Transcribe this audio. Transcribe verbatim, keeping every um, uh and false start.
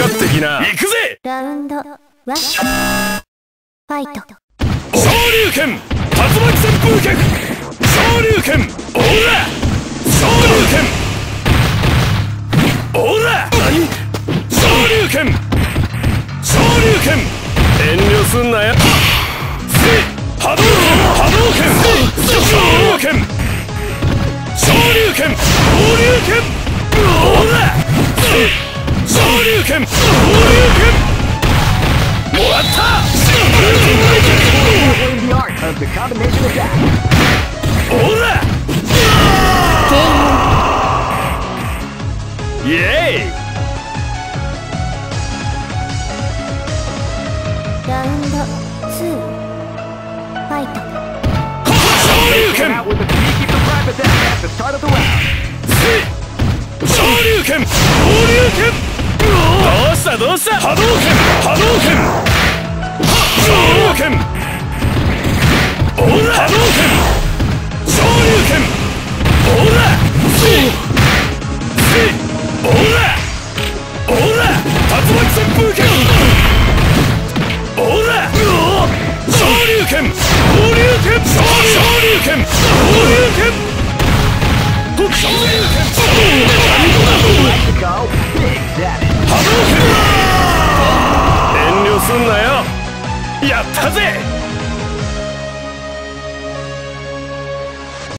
ってきな。行くぜ。 ラウンドワンファイト。 昇竜拳竜巻旋風脚。昇竜拳オーラ。昇竜拳オーラ。何？昇竜拳昇竜拳遠慮すんなよ。波動拳波動拳昇竜拳昇竜拳昇竜拳オーラ。昇竜拳昇竜拳もらった。オーラ。イエーイ。 ラウンドツーファイト。 昇竜拳昇竜拳昇竜拳どうしたどうした。波動拳波動拳昇竜拳オーラ。波動拳昇竜拳オーラ。オーラオーラ竜巻旋風拳オーラ。昇竜拳昇竜拳昇竜拳